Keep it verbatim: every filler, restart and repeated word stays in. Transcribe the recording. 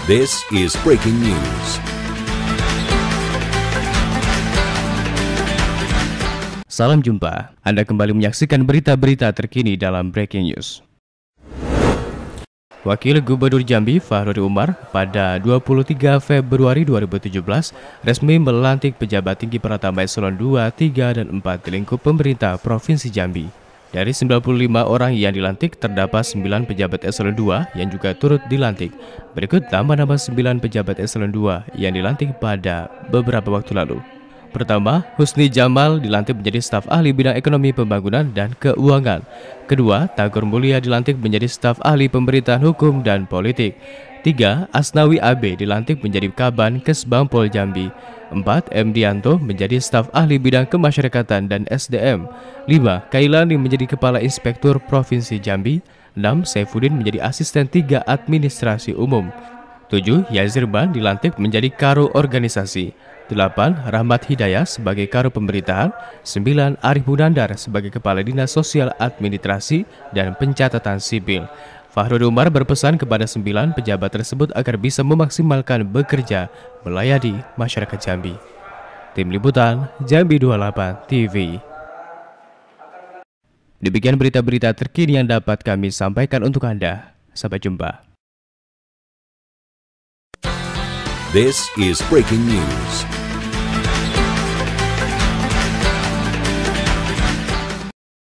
This is breaking news. Salam jumpa, Anda kembali menyaksikan berita-berita terkini dalam Breaking News. Wakil Gubernur Jambi Fahrudin Umar pada dua puluh tiga Februari dua ribu tujuh belas resmi melantik pejabat tinggi Pratama Eselon dua, tiga, dan empat di lingkup pemerintah Provinsi Jambi. Dari sembilan puluh lima orang yang dilantik, terdapat sembilan pejabat Eselon dua yang juga turut dilantik. Berikut nama-nama sembilan pejabat Eselon dua yang dilantik pada beberapa waktu lalu. Pertama, Husni Jamal dilantik menjadi staf ahli bidang ekonomi pembangunan dan keuangan. Kedua, Tagor Mulia dilantik menjadi staf ahli pemerintahan hukum dan politik. Tiga, Asnawi A B dilantik menjadi Kaban Kesbangpol Jambi. Empat, M Dianto menjadi staf ahli bidang kemasyarakatan dan S D M. Lima, Kailani menjadi kepala inspektur Provinsi Jambi. Enam, Saifuddin menjadi asisten tiga administrasi umum. Tujuh, Yazirban dilantik menjadi Karo organisasi. Delapan, Rahmat Hidayah sebagai Karo pemerintahan. Sembilan, Arif Munandar sebagai Kepala Dinas Sosial Administrasi dan Pencatatan Sipil. Fahrudin Umar berpesan kepada sembilan pejabat tersebut agar bisa memaksimalkan bekerja melayani masyarakat Jambi. Tim Liputan Jambi dua puluh delapan T V. Demikian berita-berita terkini yang dapat kami sampaikan untuk Anda. Sampai jumpa. This is breaking news.